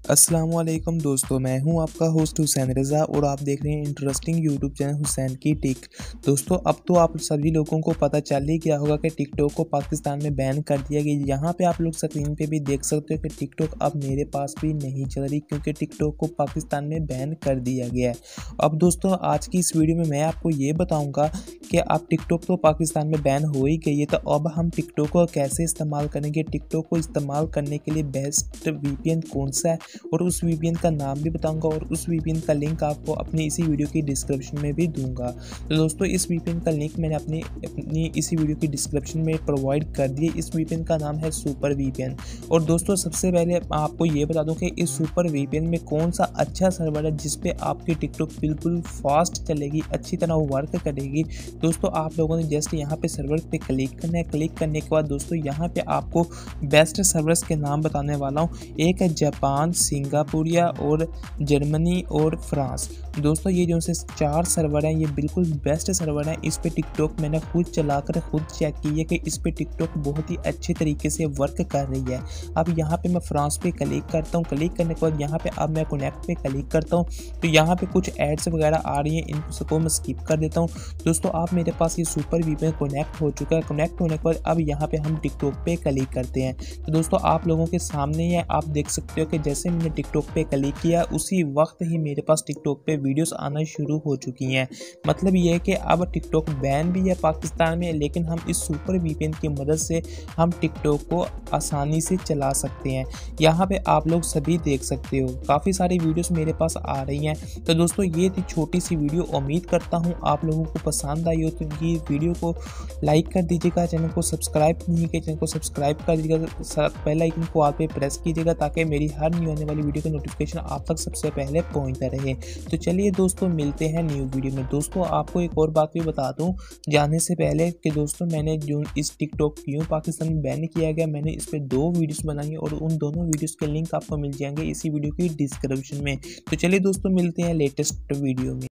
अस्सलामुअलैकुम दोस्तों, मैं हूं आपका होस्ट हुसैन रज़ा और आप देख रहे हैं इंटरेस्टिंग यूट्यूब चैनल हुसैन की टिक। दोस्तों, अब तो आप सभी लोगों को पता चल ही गया होगा कि टिकटॉक को पाकिस्तान में बैन कर दिया गया। यहाँ पे आप लोग स्क्रीन पे भी देख सकते हो कि टिकटॉक अब मेरे पास भी नहीं चल रही क्योंकि टिकटॉक को पाकिस्तान में बैन कर दिया गया है। अब दोस्तों, आज की इस वीडियो में मैं आपको ये बताऊँगा कि अब टिकटॉक तो पाकिस्तान में बैन हो ही गई है, तो अब हम टिकटॉक को कैसे इस्तेमाल करेंगे। टिकटॉक को इस्तेमाल करने के लिए बेस्ट वीपीएन कौन सा है और उस वीपीएन का नाम भी बताऊंगा और उस वीपीएन का लिंक आपको अपनी इसी वीडियो की डिस्क्रिप्शन में भी दूंगा। तो दोस्तों, इस वीपीएन का लिंक मैंने अपनी इसी वीडियो की डिस्क्रिप्शन में प्रोवाइड कर दिए। इस वीपीएन का नाम है सुपर वीपीएन। और दोस्तों, सबसे पहले आपको ये बता दूं कि इस सुपर वीपीएन में कौन सा अच्छा सर्वर है जिसपे आपकी टिकटॉक बिल्कुल फास्ट चलेगी, अच्छी तरह वर्क करेगी। दोस्तों, आप लोगों ने जस्ट यहाँ पे सर्वर पे क्लिक करना है। क्लिक करने के बाद दोस्तों, यहाँ पे आपको बेस्ट सर्वर्स के नाम बताने वाला हूँ। एक है जापान, सिंगापुरिया और जर्मनी और फ्रांस। दोस्तों, ये जो से 4 सर्वर हैं, ये बिल्कुल बेस्ट सर्वर हैं। इस पे टिकटॉक मैंने खुद चलाकर खुद चेक की है कि इस पे टिकटॉक बहुत ही अच्छे तरीके से वर्क कर रही है। अब यहाँ पे मैं फ्रांस पे क्लिक करता हूँ। क्लिक करने के बाद यहाँ पे अब मैं कनेक्ट पे क्लिक करता हूँ, तो यहाँ पे कुछ एड्स वगैरह आ रही हैं, इनको मैं स्किप कर देता हूँ। दोस्तों, आप मेरे पास ये सुपर वीपीएन कनेक्ट हो चुका है। कनेक्ट होने के बाद अब यहाँ पे हम टिकटॉक पे क्लिक करते हैं। तो दोस्तों, आप लोगों के सामने ही आप देख सकते हो कि जैसे मैंने टिकटॉक पे क्लिक किया उसी वक्त ही मेरे पास टिकटॉक पे वीडियोस आना शुरू हो चुकी हैं। मतलब ये है कि अब टिकटॉक बैन भी है पाकिस्तान में, लेकिन हम इस सुपर वीपीएन की मदद से हम टिकटॉक को आसानी से चला सकते हैं। यहाँ पे आप लोग सभी देख सकते हो, काफ़ी सारी वीडियोस मेरे पास आ रही हैं। तो दोस्तों, ये थी छोटी सी वीडियो। उम्मीद करता हूँ आप लोगों को पसंद आई हो, तो ये वीडियो को लाइक कर दीजिएगा। चैनल को सब्सक्राइब नहीं किया, चैनल को सब्सक्राइब कर दीजिएगा। बेल आइकन को आप पे प्रेस कीजिएगा ताकि मेरी हर न्यू आने वाली वीडियो का नोटिफिकेशन आप तक सबसे पहले पहुंचता रहे। तो चलिए दोस्तों, मिलते हैं न्यू वीडियो में। दोस्तों, आपको एक और बात भी बता दूं जाने से पहले कि दोस्तों, मैंने जो इस टिकटॉक क्यों पाकिस्तान में बैन किया गया, मैंने इस पर 2 वीडियोस बनाई और उन दोनों वीडियोस के लिंक आपको मिल जाएंगे इसी वीडियो की डिस्क्रिप्शन में। तो चलिए दोस्तों, मिलते हैं लेटेस्ट वीडियो में।